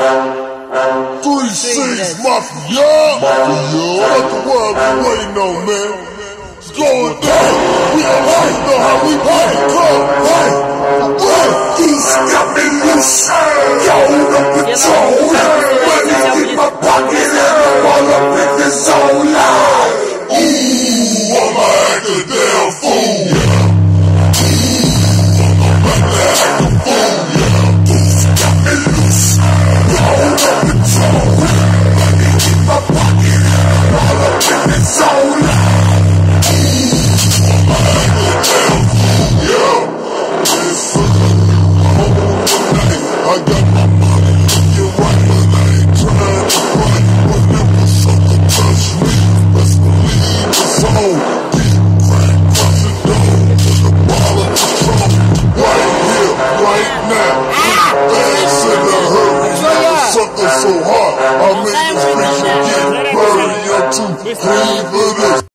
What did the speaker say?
3-6 Mafia. What the world we waiting on, man? It's going down. We already know how we play. Come, hey. These got me loose. Yo, the patrol. Money in my pocket and I'm all up in the zone. Ooh, I'ma act a damn fool. I got my money, you're right, but I ain't trying to fight. Whenever something touch me, best believe it's on. Deep crack, crushing down with a ball of Patron. Right here, right now, fast in a hurry. Sucker so hard, I make this bitch get buried. I'm too clean for this.